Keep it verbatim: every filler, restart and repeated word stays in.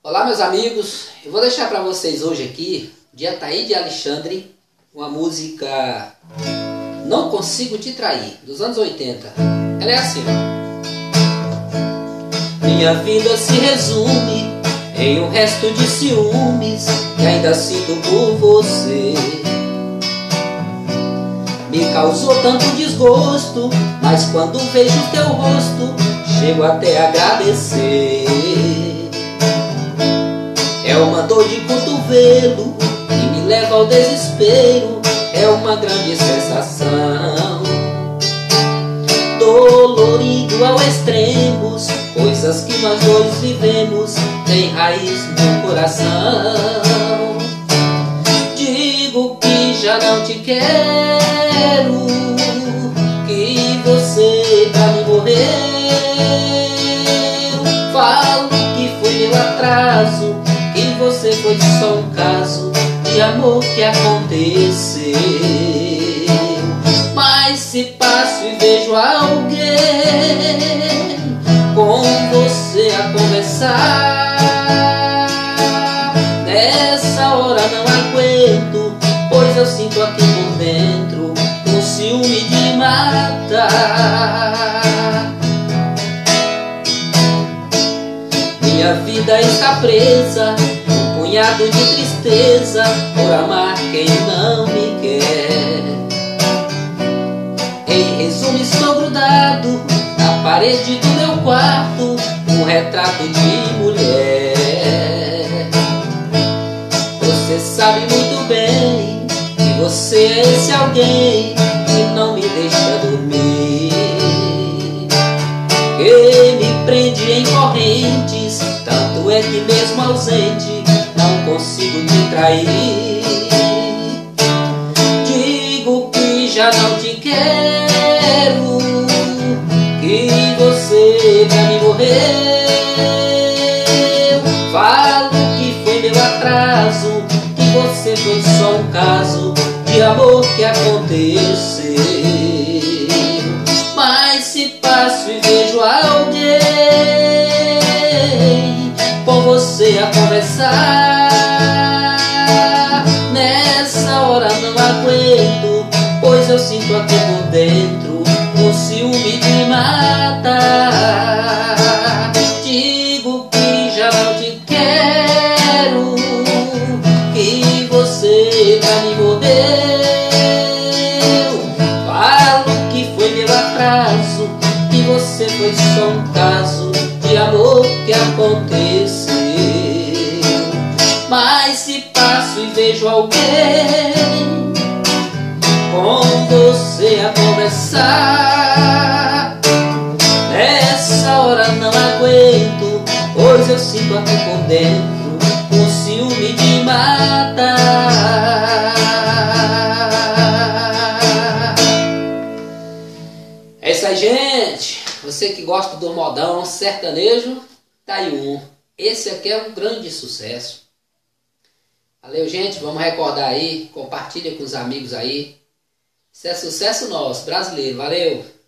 Olá, meus amigos, eu vou deixar para vocês hoje aqui de Ataíde Alexandre uma música Não Consigo Te Trair, dos anos oitenta. Ela é assim, ó. Minha vida se resume em um resto de ciúmes que ainda sinto por você. Me causou tanto desgosto, mas quando vejo teu rosto chego até a agradecer. É uma dor de cotovelo que me leva ao desespero, é uma grande sensação, dolorido ao extremos, coisas que nós dois vivemos têm raiz no coração. Digo que já não te quero, que você pra mim morreu. Falo que foi meu atraso, que você foi só um caso de amor que aconteceu. Mas se passo e vejo alguém com você a conversar, nessa hora não aguento, pois eu sinto aqui por dentro um ciúme de matar. Minha vida está presa, um punhado de tristeza por amar quem não me quer. Em resumo, estou grudado na parede do meu quarto, um retrato de mulher. Você sabe muito bem que você é esse alguém que não me deixa dormir, que me prende em correntes, tanto é que mesmo ausente não consigo te trair. Digo que já não te quero, que você pra mim morreu. Falo que foi meu atraso, que você foi só um caso de amor que aconteceu. Mas se passo e vejo alguém com você a conversar, nessa hora não aguento, pois eu sinto aqui por dentro um ciúme de matar. Digo que já não te quero, que você pra mim morreu. Falo que foi meu atraso, que você foi só um caso de amor que aconteceu. Mas se passo e vejo alguém com você a conversar, nessa hora não aguento, pois eu sinto aqui por dentro um ciúme de matar. É isso aí, gente. Você que gosta do modão sertanejo, tá aí um. Esse aqui é um grande sucesso. Valeu, gente. Vamos recordar aí. Compartilha com os amigos aí. Isso é sucesso nosso, brasileiro. Valeu!